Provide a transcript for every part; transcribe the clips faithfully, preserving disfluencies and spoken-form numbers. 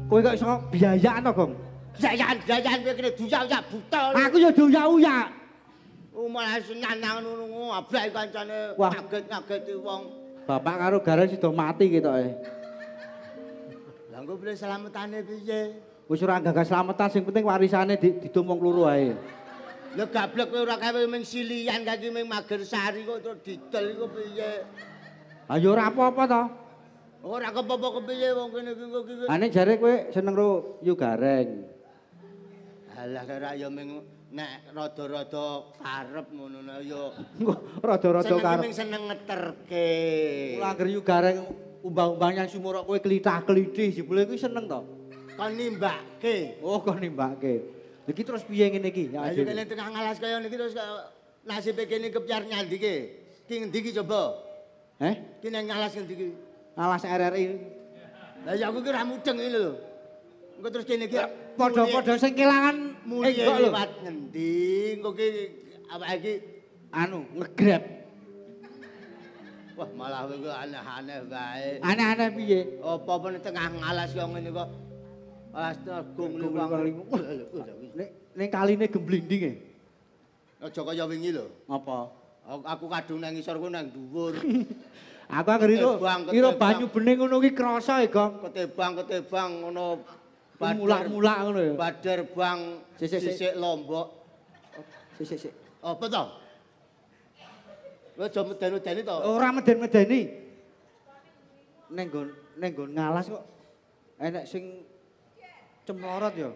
Kowe kok iso biayaan to, Gong? Biayaan, biayaan kowe kene duyak-uyak buta. Aku ya duyak-uyak. Oh malah nyanang ngono ablek kancane ngaget-ngageti wong. Bapak karo gareng sida mati ketoke. Lah engko piye slametane piye? Wis ora gagas slametan sing penting warisane didum wong loro ae. Lha gablek kowe ora kawe ming silian kaki ming mager sari kok terus didel iku piye? Ha ya ora apa-apa to. Ora kepopo kepiye wong kene iki kok iki. Ane jare kowe seneng ro yu gareng. Alah ora ya ming nek rada-rada karep ngono ya. Rada-rada karep. Seneng seneng ngeterke. Mula anger yu gareng umbang-umbang yang sumurok kowe klitah-klitih jebule kuwi seneng to. Kon nimbake. Oh, kon nimbake. Iki terus piye ngene iki? Ya ayo kene tengah ngalas kaya niki terus nasibe kene kepyar nyandi ki. Ki ngendi ki coba? Heh? Ki nang ngalas ngendi ki? Alas R R I. Lah ya aku ki ra mudeng ngene lho. Engko terus kene ki Padha-padha sing kelangan eh kok liwat ngendi? Engko ki awake iki anu ngegrab. Wah malah kowe aneh-aneh wae. Aneh-aneh piye? Apa-apa ning tengah ngalas kaya ngene kok. Astaga ngliwang. Nek ning kaline gemblinding e. Aja kaya wingi lho. Apa? Aku kadung nang ngisor ku nang dhuwur. Aku anger itu kira banyu bening ngono ki krasa e, Gong. Ketebang-ketebang ngono mulak-mulak ngono ya. Badar bang sisik Lombok. Sisik sik. Apa to? Kowe aja meden-medeni to. Ora meden-medeni. Ning nggon ning nggon ngalas kok enek sing cemlorot ya.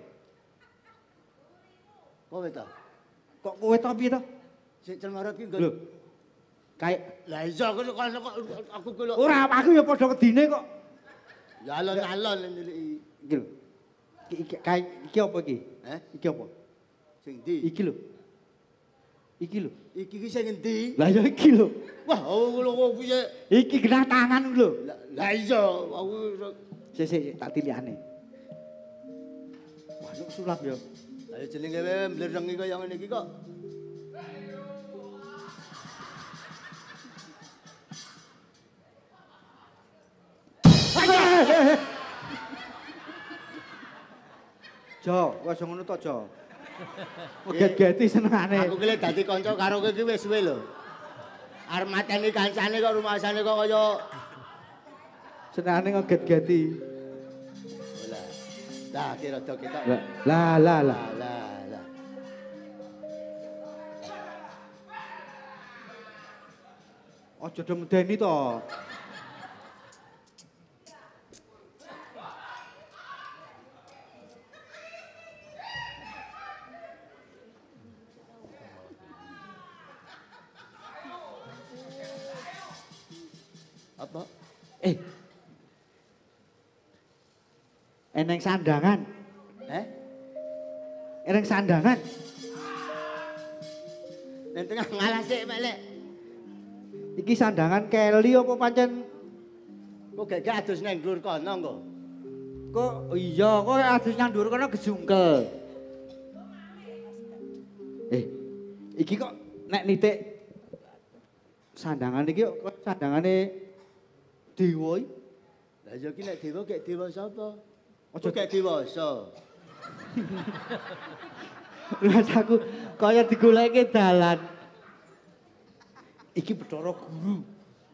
Kowe to? Kok kowe to piye to? Sing cemlorot ki nggon. Lho. Kayak lah iya kok aku ki lho. Ora aku ya padha kedine kok. Ya alon-alon niliki. Iki lho. Iki kayak iki apa iki? Heh? Iki apa? Sing ndi? Iki lho. Iki lho. Iki ki sing endi? Lah ya iki lho. Wah, ngono kok piye? Iki genah tangan lho. Lah iya, aku sik sik tak tilikane. Wah, lu sulap ya. Ayo jenenge wae mblerengi kaya ngene iki kok. Jo, wis ngono to, Jo. Get-geti senengane. Aku ki lek dadi kanca karo kowe ki wis suwe lho. Arep mateni kancane kok rumasane kok kaya senengane ngeget-geti. Lah. Lah ki rada ketok. Lah lah lah. Lah lah. Aja do medeni to. Apa? Eh. Eneng sandangan. Eh? Eneng sandangan. Ning tengah ngalas sik melek. Iki sandangan Kelly apa pancen kok gak adus nang dhuwur kono kok. Kok iya kok adus nang dhuwur kono gejungkel. Eh, iki kok nek nitik sandangan iki kok sandangane dewa iki. Lah ya iki nek dewa gek dewa sapa? Aja gek dewasa. Lah aku kaya digoleke dalan. Iki Bathara Guru.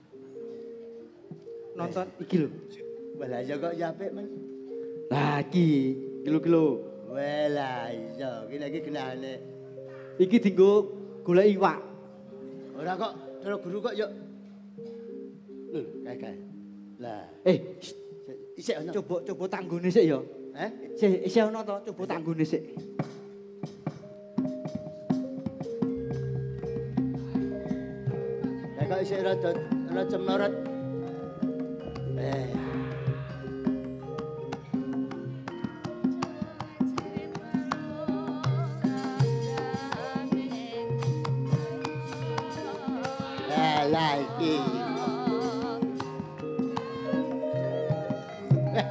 Nonton iki lho. Lah ya kok ya apik men. Lah iki kilo-kilo. Wah lah iya, iki lagi genane. Iki dienggo golek iwak. Ora kok Bathara Guru kok yo. Lho, kae-kae. Lah, eh isik ana. Coba coba tanggone sik ya. Heh? Sik isih ana to, coba tanggone sik. Kok isih rada rada cemlorot. Eh. Lah lah iki. Eh.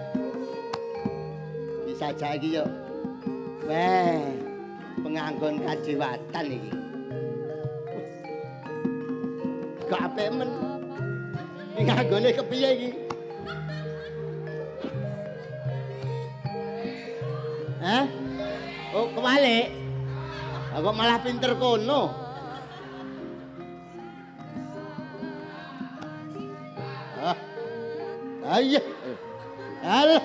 Bisa aja iki yo. Weh, penganggon kajiwatan iki. Gak apik men. Iki nganggone kepiye iki? Hah? Oh, kebalik. Kok malah pinter kono. Ah. Ayo. Alah.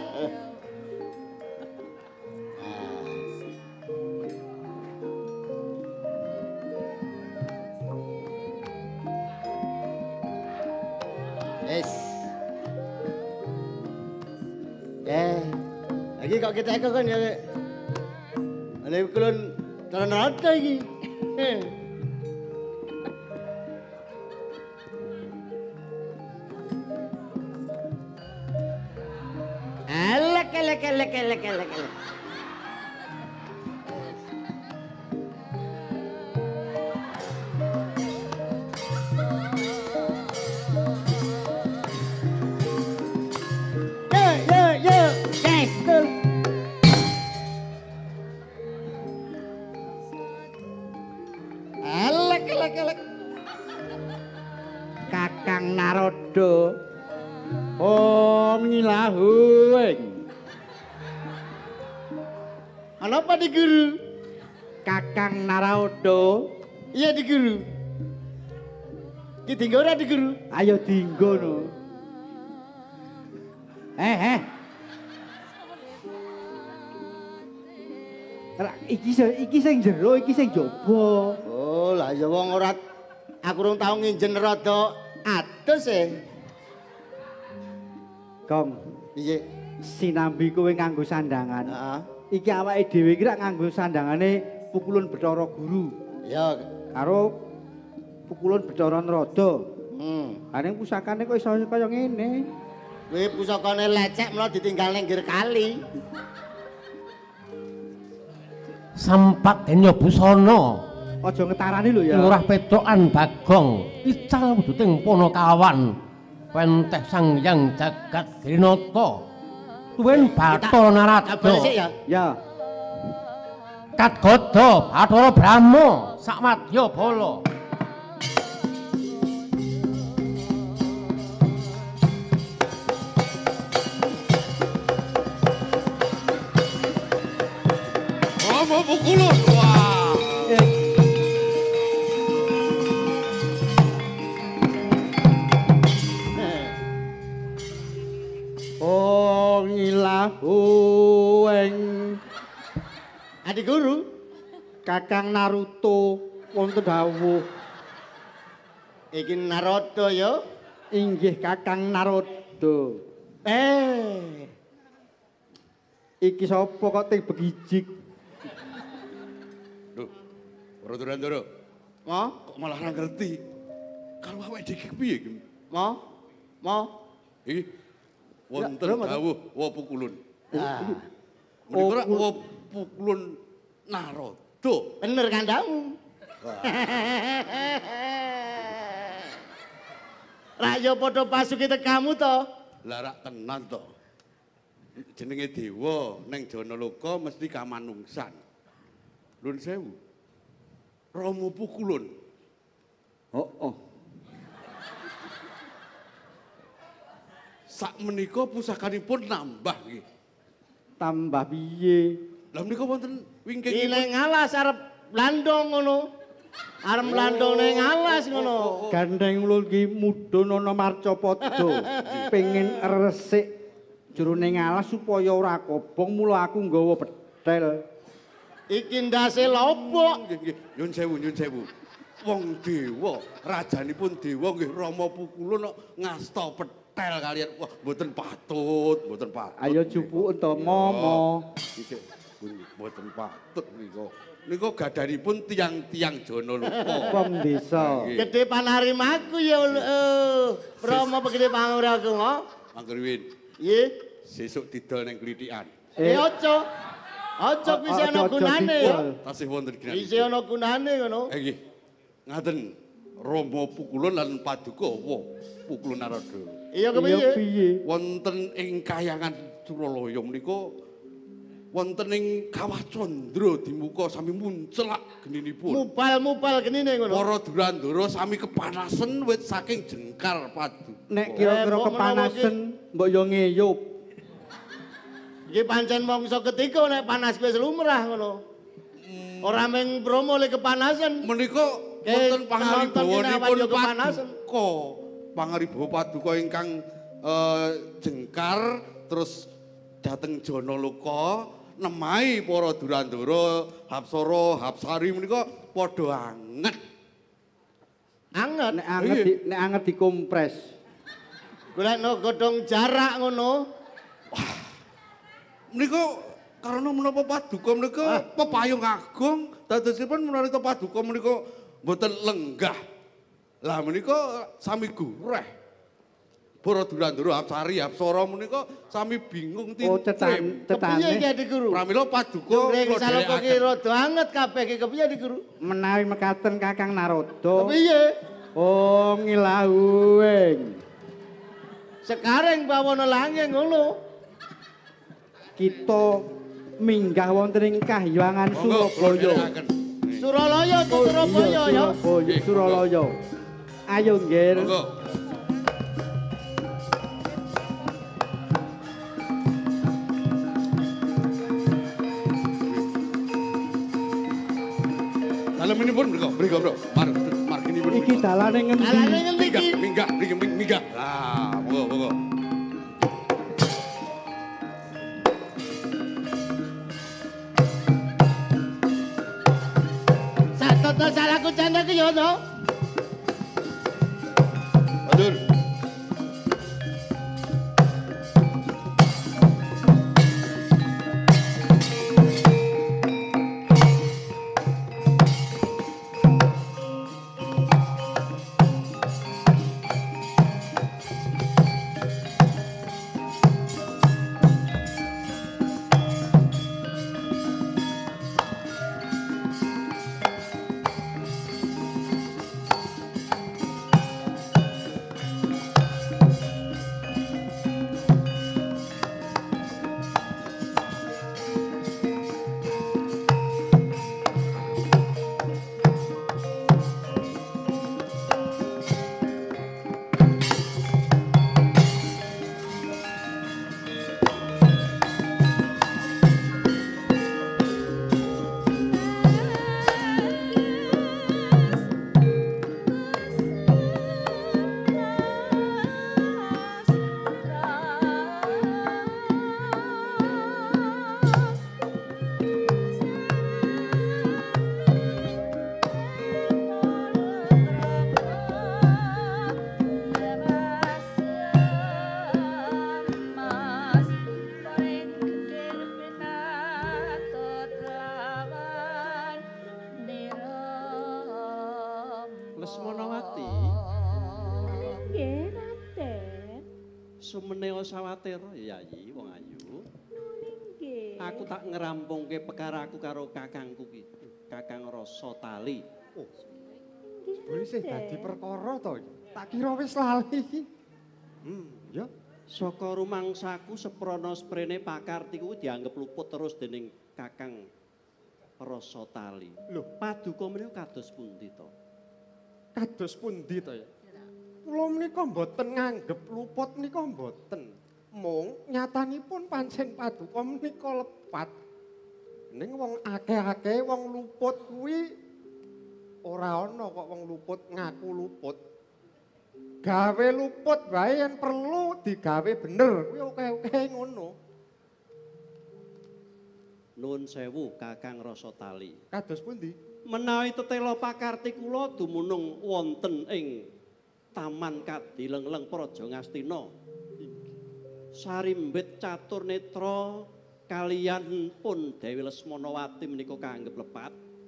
Es. Eh. Lagi kok kita ekor kan ya. Ana kulon terang-terang iki. Elek elek elek elek elek elek. Yo yo yo, guys, tuh. Elek elek elek. Kakang Narodo. Om ngilahuing. Ana apa di guru? Kakang Narodo. Iya di guru. Ki dinggo ora di guru? Ayo dinggo no. Eh eh. Iki iki sing jero, iki sing jaba. Oh, lah ya wong ora aku rung tau nginjen rada atus e. Kong, piye? Sinambi kowe nganggo sandangan. Heeh. Iki awake dhewe iki rak nganggo sandangane pukulun Bathara Guru. Ya, karo pukulun Bathara Narada. Hmm. Ha ning pusakane kok iso kaya ngene. Kowe pusakane lecek mula ditinggal ning nggir kali. Sampat denya busana. Aja ngetarani lho ya. Lurah Petokan Bagong, ical wuduting Panakawan. Penteh Sang Hyang Jagat Drinata. Tuwin Bathara Narada. Ya. Ya. Katgada Bathara Brahma sakmadya bala. Rama Pukulun. Wah. Oh ngilahuing. Adik guru, Kakang Naruto wonten dawuh. iki Narada ya. Inggih Kakang Narada. Eh, Iki sapa kok ting begijik? Duh, Radurandara. mo, Kok malah ora ngerti. Karo awake dhewe piye iki? mo, mo. Iki wonten Ya, lho, dawuh wa pukulun. Ah, Menika ora wa pukulun Narada. bener kandamu. Rayo padha pasuki tekamu to. Lah rak tenan to. Jenenge dewa ning Janaloka mesti kamanungsan. Nuwun sewu. Rama Pukulun. Oh, oh. Sak menika pusakanipun nambah nggih. Tambah piye? Lah menika wonten wingking Ki ning alas arep landong ngono. Arep landong ning alas ngono. Gandeng ulun ki mudhun ana Marcapada. Pengin resik jroning alas supaya ora kobong mula aku nggawa petel. Iki ndase lobok. Nggih nggih, nyun sewu nyun sewu. Wong dewa, rajanipun dewa nggih Rama Pukulun kok ngasta petel kalian. Wah, mboten patut, mboten patut. Ayo jupuk to momo. Iki mboten patut nika. Nika gadanipun tiang-tiang Janaloka. Wong desa. Nggih. Gede panarimaku ya eh Rama begede panguraku ngo. Manggerwin, Nggih. sesuk didol ning klithikan. Eh aja. Aja kuwi isih ana gunane ya. Tasih wonten ginanipun. Isih ana gunane ngono. Eh nggih. Ngaten Rama Pukulun lan Paduka wa Pukulun Narada. Iya Iya kepiye? piye? Wonten ing Kahyangan Suralaya menika wonten ing Kawah Candra dimuka sami muncelak geninipun. Mubal-mubal genine ngono. Para Durandara sami kepanasen wit saking jengkar Paduka. Nek kira-kira Eh, mbok kepanasen mbok yo ngeyup. Iki pancen mangsa ketiga nek panas wis lumrah ngono. Ora mung promo le kepanasan. Menika wonten pangaribawanipun Paduka. Pangaribawa Paduka ingkang eh, jengkar terus dateng Janaloka nemahi para Durandara, Hapsara, Hapsari menika padha anget. Anget nek anget di, nek anget dikompres. Golekno godhong jarak ngono. Wah. Menika karena menapa Paduka menika pepayung agung dadosipun menawi Paduka menika mboten lenggah. Lah menika sami gureh. Para Durandara, Hapsari, Hapsara menika sami bingung tin. Oh, tetan, tetane. Kepiye Ki Guru? Pramila Paduka kula Saloka ki rada anget kabeh ki kepiye Ki Guru? Menawi mekaten Kakang Narada. Kepiye? Oh, ngilahuing. Sekareng bawana langit ngono. Kita minggah wonten ing kahyangan Surabaya. Suralaya ki Surabaya ya. Surabaya, Suralaya. Ayo nggih. Monggo. Dalaminipun mriku, mriku, Bro. Marginipun. Iki dalane ngendi? Dalane ngendi iki? Minggah, mriki minggah. Lah, monggo, monggo. Satoto salahku canda ki yo to. Matur. Sumeneo sawatira Yayi wong ayu. Aku tak ngerampungke perkara aku karo kakangku ki, Kakang Rasatali. Oh. Boleh sih dadi perkara to. Tak kira wis lali iki. Hmm, ya. Saka rumangsaku seprana sprene pakarti kuwi dianggep luput terus dening Kakang Rasatali. Lho, Paduka menika kados pundi to? Kados pundi to ya? Kula menika mboten nganggep luput menika mboten. Mung nyatanipun pancen Paduka menika lepat. Ning wong akeh-akeh wong luput kuwi ora ana kok wong luput ngaku luput. Gawe luput wae yen perlu digawe bener. Kuwi oke-oke ngono. Nuwun sewu Kakang Rasatali. Kados pundi? Menawi tetela pakarti kula dumunung wonten ing Taman Kadilengleng Praja Ngastina. Sarimbit catur netra kaliyan pun Dewi Lesmanawati menika kaanggep lepat.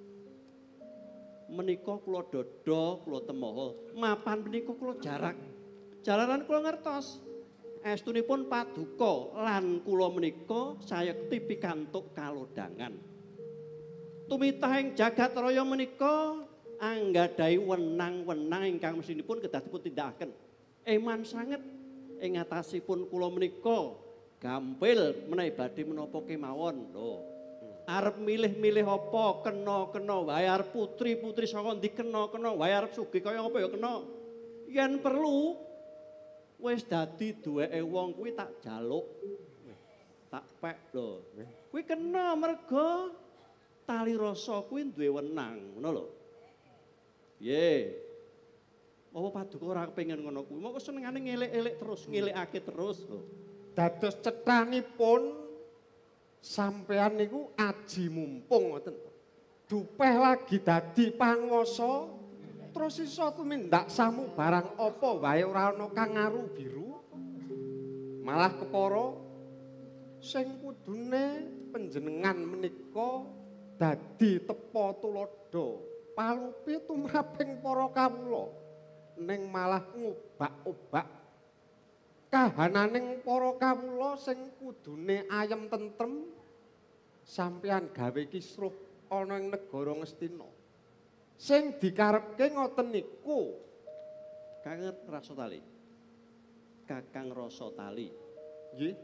Menika kula dada, kula temoho, mapan menika kula jarak. Jalaran kula ngertos. Estunipun Paduka lan kula menika sayekti pikantuk kalodhangan. Tumitahing jagat raya menika anggadhahi wenang-wenang ingkang mesinipun kedah dipun tindakaken. Eman sanget ing atasipun kula menika gampil menawi badhe menapa kemawon. Lho. Arep milih-milih apa kena-kena wae, arep putri-putri saka ndi kena-kena wae, arep sugih kaya apa ya kena. Yen perlu wis dadi duweke wong kuwi tak jaluk. tak pek lho. Kuwi kena merga tali rasa kuwi duwe wenang, ngono lho. Piye? Apa Paduka ora kepengin ngono kuwi? Mok senengane ngelek-elek terus, ngelekake terus lho. Dados cethanipun sampean niku aji mumpung ngoten. Dupeh lagi dadi panguwasa terus iso tumindak samu barang apa wae ora ana kang ngaru biru. Malah kepara sing kudune panjenengan menika dadi tepa tuladha palupi tumraping para kawula ning malah ngubak-ubak kahananing para kawula sing kudune ayem tentrem sampeyan gawe kisruh ana ing negara Ngastina. Sing dikarepke ngoten niku Kakang Rasotali. Kakang Rasotali. Nggih.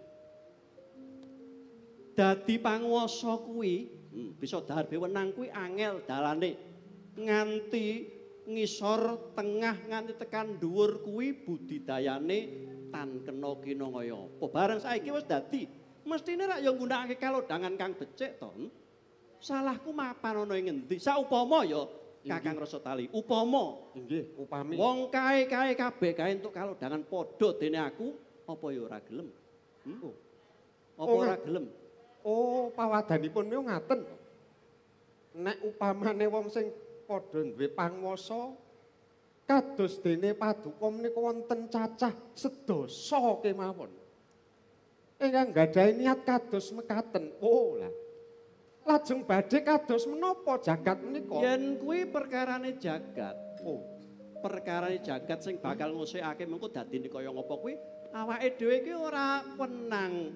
Dadi panguwasa kuwi, hmm, bisa darbe wenang kuwi angel dalane. Nganti ngisor tengah nganti tekan dhuwur kuwi budidayane tan kena kina kaya apa. Bareng saiki wis dadi mestine rak ya nggunakake kalodhangan kang becik to. Salahku mapan ana ing ngendi? Saupama ya Kakang Rasotali, upama nggih upami wong kae-kae kabeh kae entuk kalodhangan padha dene aku, apa ya ora gelem? Hmm? Apa Oh, ora gelem? Oh, pawadanipun niku ngaten. Nek upamane wong sing padha duwe panguwasa kados dene Paduka menika wonten cacah sedasa kemawon. Ingkang gadhahi niat kados mekaten. Oh lah. Lajeng badhe kados menapa jagat menika? Yen kuwi perkarane jagat. Oh, Perkarane jagat sing bakal ngusikake mengko dadine kaya ngapa kuwi awake dhewe iki ora wenang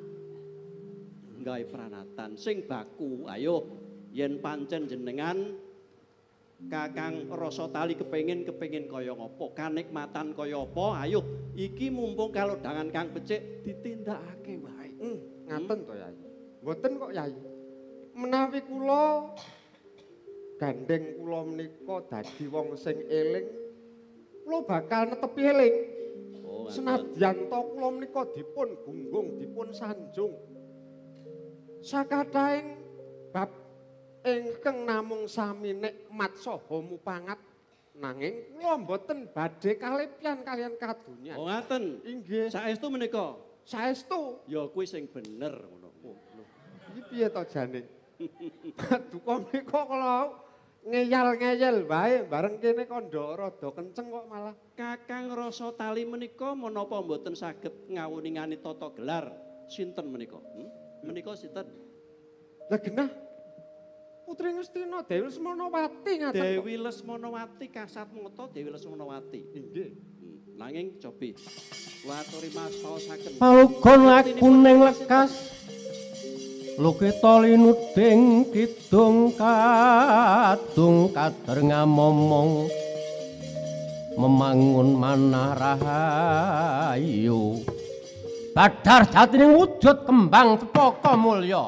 gawe pranatan sing baku. Ayo yen pancen jenengan Kakang Rasotali kepengin kepengin kaya ngapa, kanikmatan kaya apa, ayo iki mumpung kalodhangan kang becik ditindakake wae. hmm, ngaten to Yai. Mboten kok Yai. Menawi kula gandeng kula menika dadi wong sing eling, kula bakal netepi eling. Oh, Senadyan to kula menika dipun gunggung, dipun sanjung. Sakathahing bab ingkang namung sami nikmat saha mupangat nanging kula mboten badhe kalepyan kalian kadonya. Oh ngaten. Inggih, Saestu menika. saestu. Ya kuwi sing bener ngono. Oh, lho. Iki piye to jane? Paduka menika kala ngeyal-ngeyel wae bareng kene kandha rada kenceng kok malah. Kakang Rasotali menika menapa mboten saged ngawuningani tata gelar sinten menika? Hmm? Menika sinten? Lah genah Putri Ngastina Dewi Lesmanawati ngaten. Dewi Lesmanawati kasat mata Dewi Lesmanawati. Inggih. Hmm. Nanging cobi kula aturi mas paosaken. Palugon lakuning lekas Lukita linuding kidung kadung kader ngamomong memangun manah rahayu badar jatining wujud kembang cepaka mulya.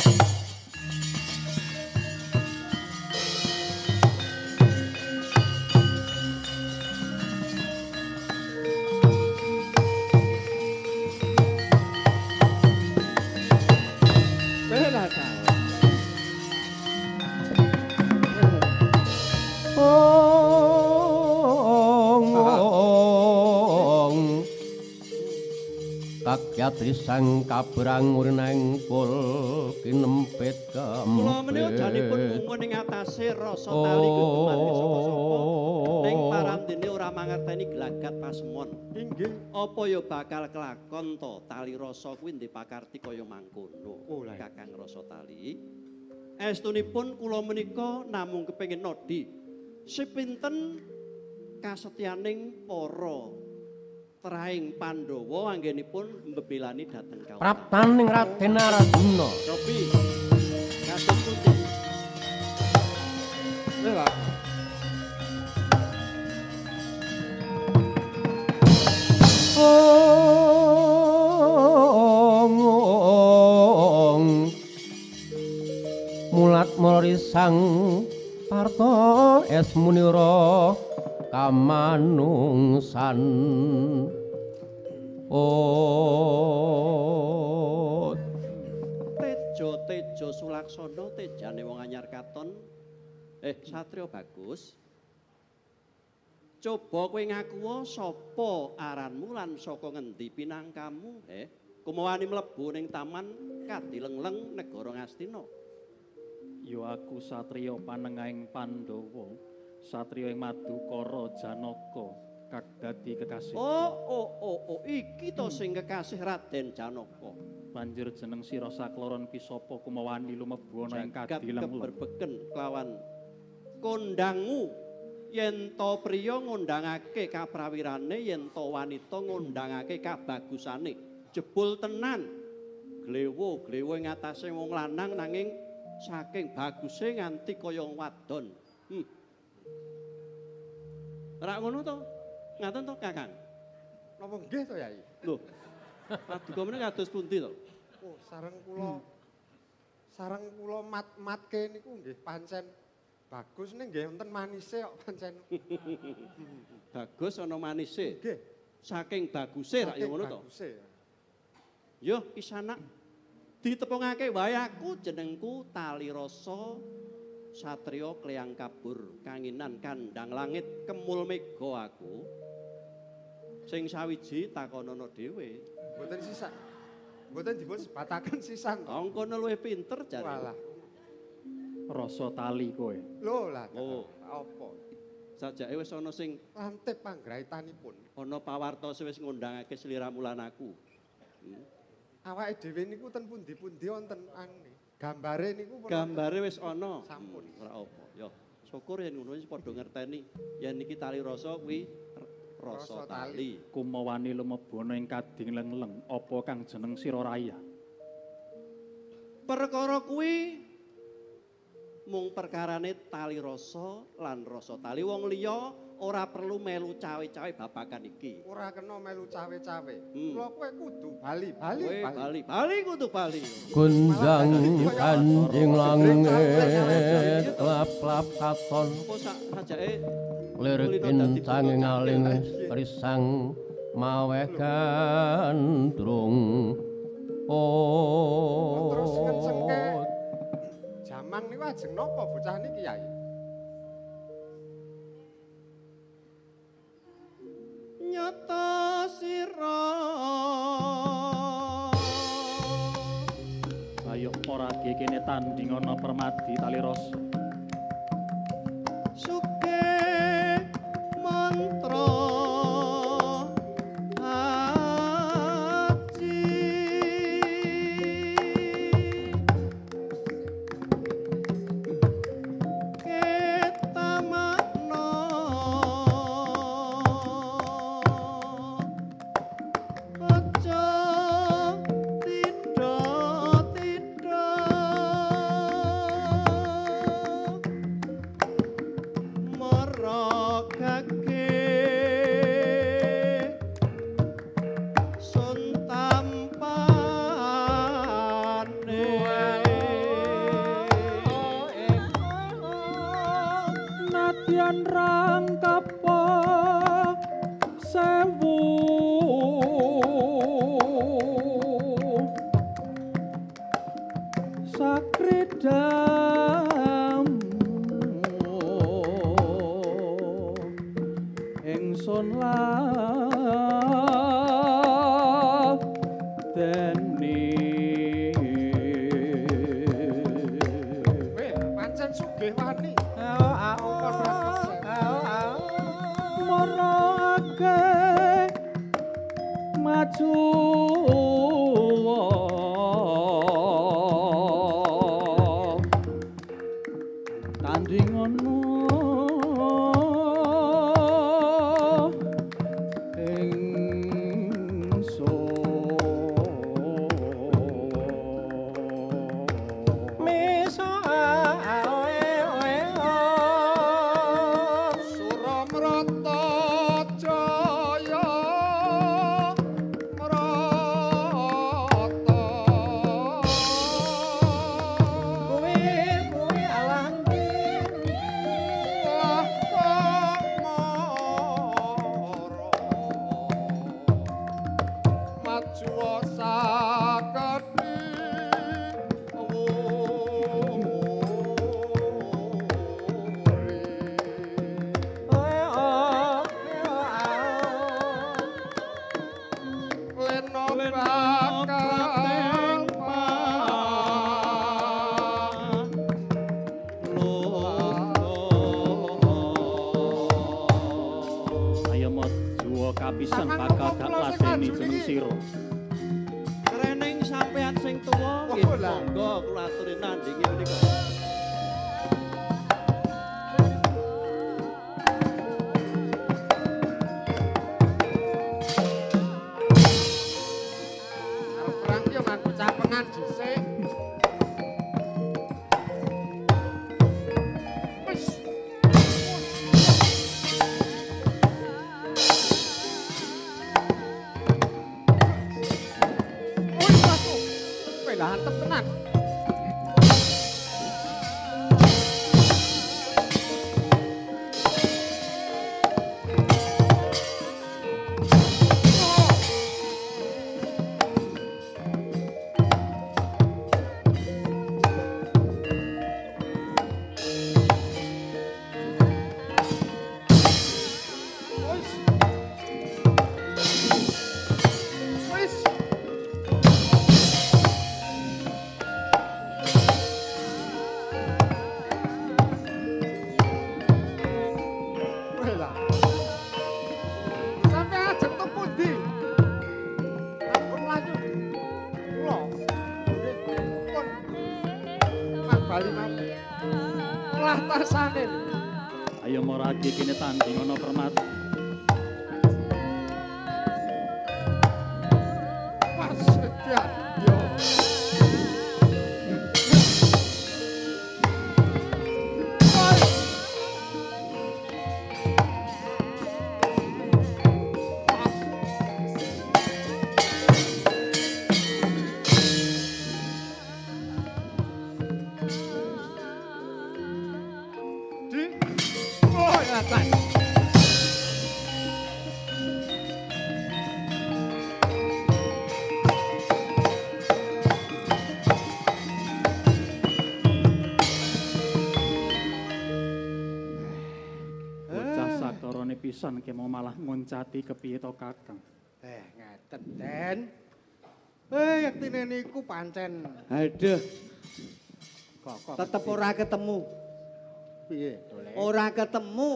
Kakyatri sang kabrang urnang pul kinempit kempit. Kula menika janipun mungkun ing atase Rasotali kuwi dumargi sapa-sapa ning parandene ora mangerteni gelagat pasemon. Inggih. Apa ya bakal kelakon to tali rasa kuwi ndek pakarti kaya mangkono. Oh, lah. Kakang Rasotali. Estunipun kula menika namung kepengin nodi sepinten kasetyaning para Traing Pandhawa anggenipun mbebelani dhateng kawula. Praptaning Raden Arjuna. Cobi. Kados pundi? Lha. Ong ong mulat merisang parto esmunira kamanungsan oh Laksana tejane wong anyar katon. Eh, Satrio Bagus. Coba kowe ngakuwa sapa aranmu lan saka ngendi pinangkamu, eh? Kumawani mlebu ning taman Kadilengleng negara Ngastina. Ya aku satriya panengahing Pandhawa, satriya ing Madukara Janaka, kang dadi kekasih. Oh, oh, oh, oh, iki to sing kekasih Raden Janaka. Banjur jeneng sira sakloron ki sapa kumawani lumebu ana ing Kadilengleng. Keberbeken kelawan kondangmu. Yen to priya ngundangake kaprawirane, yen to wanita ngundangake kabagusane. Jebul tenan. Glewo, glewo ing atase wong lanang nanging saking baguse nganti kaya wadon. Hmm. Ora ngono to? Ngaten to, Kakang? Napa nggih to, Yai? Lho. Paduka menika kados pundi to? Oh, sareng kula sareng kula mat-matke niku nggih pancen bagus nih nggih wonten manise kok pancen. Bagus ana manise. Nggih. Saking baguse rak ya ngono to. Baguse. Yo Kisanak ditepungake wae aku jenengku Talirasa Satriya Kleyang Kabur kanginan kandang langit kemul mega aku. Sing sawiji takonana dhewe. Mboten sisan. Mboten dipun sebataken sisan. Wong kono luwih pinter jare. Walah. Rasa tali kowe. Lho lah. Oh, apa? Sajake wis ana sing lantip panggraitanipun. Ana pawartos wis ngundangake sliramu lan aku. Hmm. Awake dhewe niku ten pundi-pundi wonten anu. Gambare niku pun Gambare wis ana. Sampun. Hmm, ora apa. Ya, syukur yen ngono wis padha ngerteni yen iki tali rasa kuwi rasa tali. Kumawani lumebu ana ing Kadilengleng, apa kang jeneng sira raya? Perkara kuwi mung perkarane tali rasa lan rasa tali wong liya ora perlu melu cawe-cawe babagan iki. Ora kena melu cawe-cawe. Hmm. Kula kowe kudu bali-bali. Kowe bali, bali kudu bali. Gunjang kanjing langit lap-lap katon Apa sak sajake lirik incang ngaling risang mawe gandrung Terus ngencengke oh jamang niku ajeng napa bocah niki, Yai? Nyata sira Ayo ora kene tanding ana permadi Talirasa. suke mantra aji ketamakna aja tidak-tidak merokake sun tampane Nadyan rangkapa sewu sakridam ingsun ladeni Weh, pancen sugih wani. marake maju tanding ono ingsun miso Suramrata Jaya Mrata sira. Kerening sampean sing tuwa nggih monggo kula aturi nandingi menika. Arep perang yo nganggo capengan dhisik. Wis. Wis aku. Wela antep tenan. Ayo moragi kene tanding ana permat. Mas sedan yo. Pisan ke mau malah ngoncati kepiye to Kakang. Eh ngeten Den. Eh yektine niku pancen. Aduh. Kok tetep ora ketemu. Piye, Dole? Ora ketemu.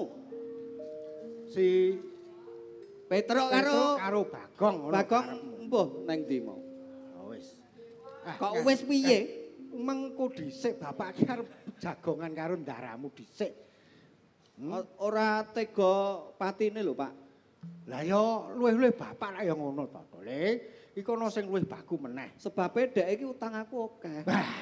Si Petruk karo karo Bagong ngono. Bagong mbuh nang ndi mau? Oh wis. Kok wis piye? Mengko dhisik bapak ki arep jagongan karo ndaramu dhisik. Hmm? Ora tega patine lho, Pak. Lah ya luwih-luwih bapak lak ya ngono to, Dole. Iku ana sing luwih bagu meneh. Sebabe dek iki utang aku akeh.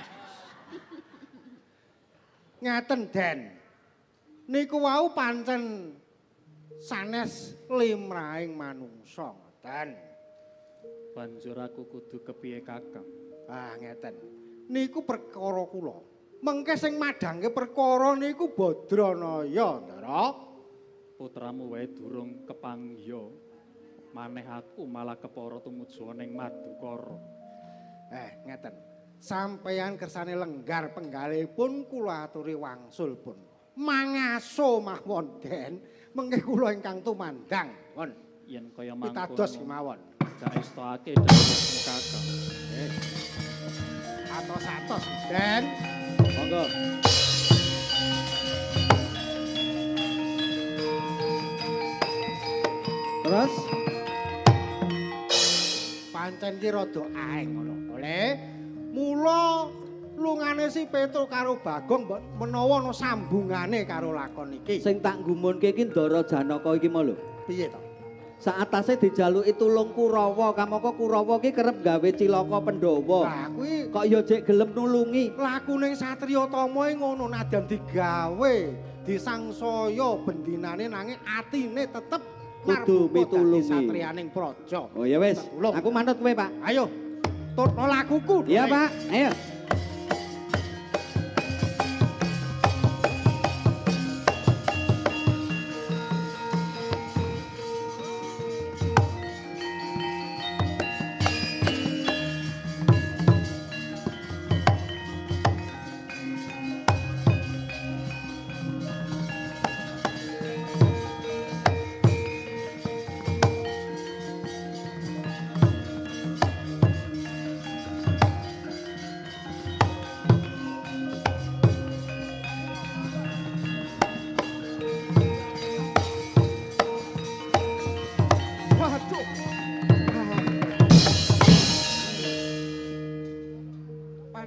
Ngaten, Den. Niku wau pancen sanes limrahing manungsa, ngoten. Banjur aku kudu kepiye Kakang? Ah, ngeten. Niku perkara kula. Mengke sing madhangke perkara niku Badranaya, Ndara. Putramu wae durung kepangya. Maneh aku malah kepara tumuju ning Madukara. Eh, ngeten. Sampeyan kersane lenggar penggalipun kula aturi wangsul pun. Mangaso mawon, Den. Mengke kula ingkang tumandang, pun. Yen kaya mangkono. Pitados kemawon. Saestake dawuhmu Kakang. Eh. Atos-atos, Den. Monggo. Terus pancen ki rada aeng ngono. Oleh mula lungane si Petruk karo Bagong menawa ana sambungane karo lakon iki. Sing tak nggumunke iki Ndara Janaka iki mau lho. Piye to? Saatase dijaluki tulung Kurawa, kamangka Kurawa ki kerep gawe cilaka Pandhawa. Lah kuwi kok ya jek gelem nulungi. Lakuning Satriya Tama ngono nadyan digawe, disangsaya bendinane nanging atine tetep kudu mitulungi satriyaning praja. Oh ya wis, aku manut kowe, Pak. Ayo. Tutno lakuku. Iya, Pak. Ayo.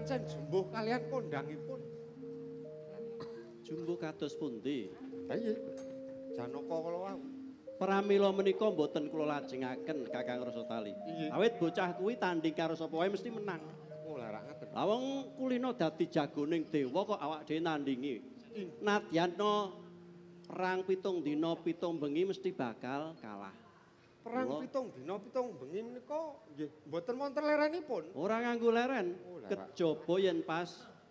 pancen jumbuh kalian kondangipun. Jumbuh kados pundi? Ha iya. Janaka kala wau. Pramila menika mboten kula lajengaken Kakang Rasatali. Awit bocah kuwi tanding karo sapa wae mesti menang. Oh lah rak ngaten. Lah wong kulino dadi jagoning dewa kok awak dhewe nandingi. Nadyana perang pitung dina pitung bengi mesti bakal kalah. Perang pitung dina pitung bengi menika nggih mboten wonten lerenipun. Ora nganggo leren. Kejaba yen pas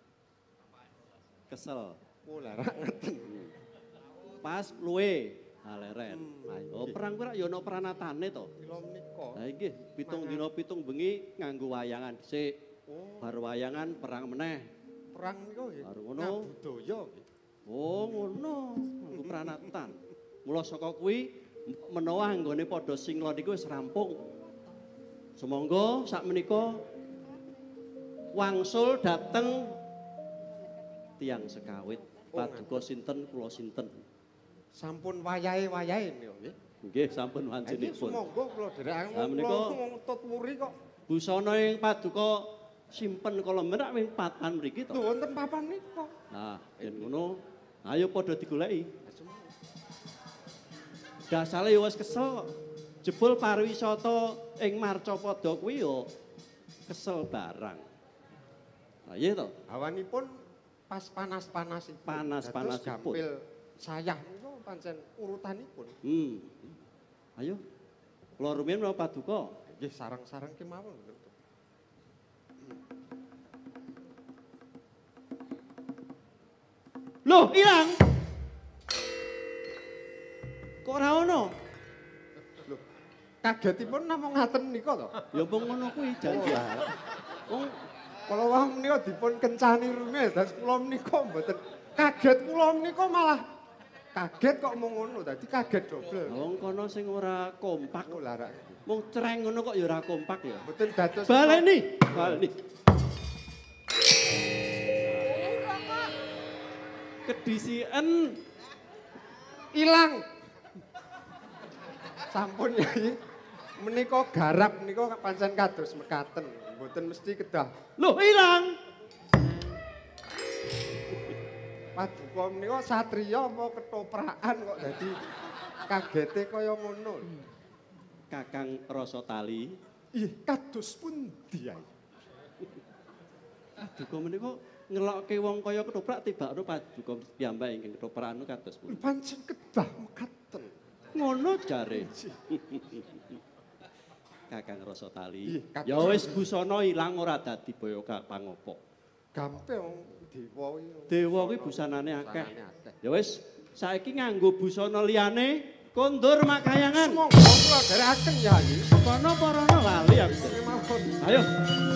kesel. Oh lah rak ngaten. Pas luwe ha leren. Oh perang kuwi rak ya ana pranatane to. Mila menika. Ha nggih pitung dina pitung bengi nganggo wayangan dhisik. Oh. Bar wayangan perang meneh. Perang niku nggih. Baru ngono. Budaya nggih. Oh ngono. Nganggo pranatan. Mula saka kuwi menawa anggone padha singla niku wis rampung. Sumangga sakmenika wangsul dateng tiang sekawit. Paduka sinten kula sinten. Sampun wayahe-wayahe niku nggih. Nggih sampun Nggih wancinipun. sumangga kula dherekaken Lah menika wong tut wuri kok. busana ing paduka simpen kala menak wing papan mriki to. Lho wonten papan nika. Nah, yen ngono ayo padha digoleki. Dasare ya wis kesel kok. Jebul pariwisata ing Marcapada kuwi ya kesel barang. Lah iya to. Hawanipun pas panas-panasipun. Panas-panasipun. Gampil sayah niku pancen urutanipun. Hmm. Ayo. Kula rumiyin menawa paduka. Nggih sarang-sarang kemawon. Loh, ilang. Kok ora ono? Loh, kagetipun namung ngaten nika to. Ya mung ngono kuwi janji. Wong kala wau menika dipun kencani rene dados kula menika mboten kaget kula menika malah kaget kok mung ngono dadi kaget dobel. wong kono sing ora kompak. Oh lah rak. Mung cereng ngono kok ya ora kompak ya. Mboten dados Baleni, baleni. Kedisian ilang. Sampun Yai. Menika garap nika pancen kados mekaten, mboten mesti kedah. Loh, ilang. Paduka menika satriya apa ketoprakan kok dadi kagete kaya ngono. Kakang Rasatali. Ih, kados pundi Yai? Paduka menika ngelokke wong kaya ketoprak tibakno paduka piyambak ingkang ketoprakan kados pundi. Pancen kedah mekaten. Ngono jare. Kakang Rasatali. Ih, kados- Ya wis busana ilang ora dadi baya pangapa. Gampe wong dewa iki. Dewa kuwi busanane akeh. Busanane akeh. Ya wis, saiki nganggo busana liyane kondur makayangan. Monggo kula dherekaken Yai. Kono parana lali aku. Mawon. Ayo.